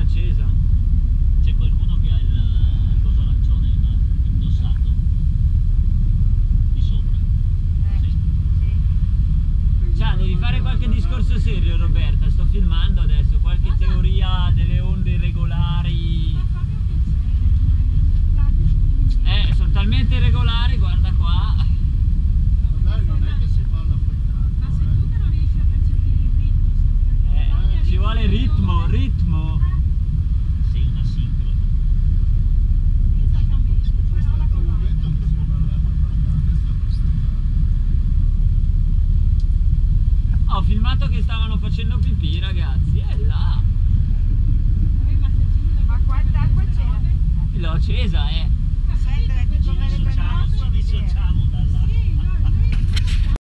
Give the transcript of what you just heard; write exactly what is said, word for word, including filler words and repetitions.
accesa. C'è qualcuno che ha il, il coso arancione eh, indossato di sopra. Eh, Sì. sì. Cioè, devi fare qualche discorso serio, Roberta. Sto filmando adesso, qualche Cosa? teoria delle onde irregolari. Ma fammi un piacere, Eh, sono talmente irregolari, guarda qua. Dai, non è che si fa l'affrettato. ma sei tu che non riesci a percepire il ritmo sempre. Eh, Guarda, ci vuole ritmo, ritmo. Sei una sincrono. Eh, esattamente, parola Questo con momento l'altra. che si è ballato abbastanza, abbastanza. Ho filmato che stavano facendo pipì, ragazzi. E là. Vabbè, ma se accendi la Ma luce quanta per acqua queste c'era? robe, L'ho accesa, eh.